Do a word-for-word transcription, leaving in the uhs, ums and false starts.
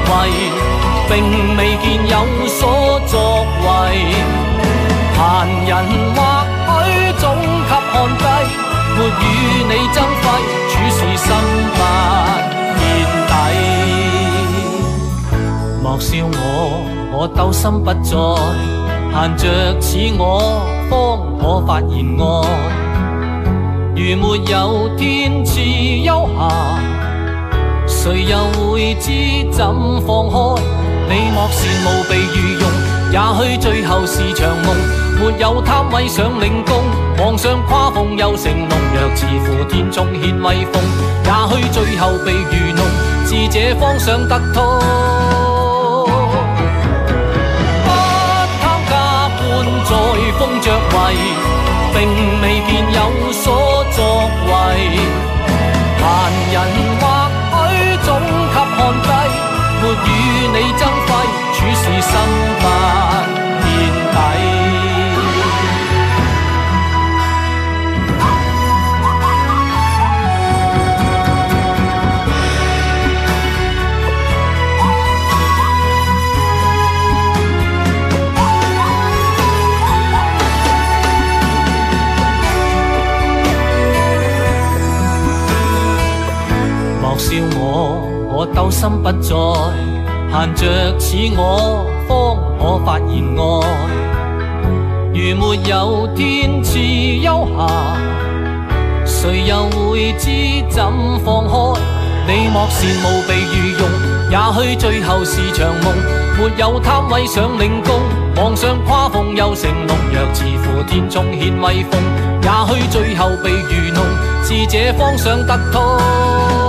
为，并未见有所作为。闲人或许总给看低，没与你争辉，处事心不见底。莫笑我，我斗心不再，闲着似我，方可發現愛。如沒有天賜休暇，誰又會知怎放開？你莫羨慕被御用，也許最後是場夢。沒有貪位想領功，皇上誇奉又成龍，若似乎天中獻威風。也許最後被愚弄，智者方想得通。不貪加官再封爵位，並未見有所作為。閒人或許總給看低，沒與你爭輝，處事心不見底。莫笑我，我鬥心不再，閒着似我，方可發現愛。如沒有天賜休暇，誰又會知怎放開？你莫羨慕被御用，也許最後是場夢。沒有貪位想領功，皇上誇奉又成龍，若似乎天中獻威風。也許最後被愚弄，智者方想得通。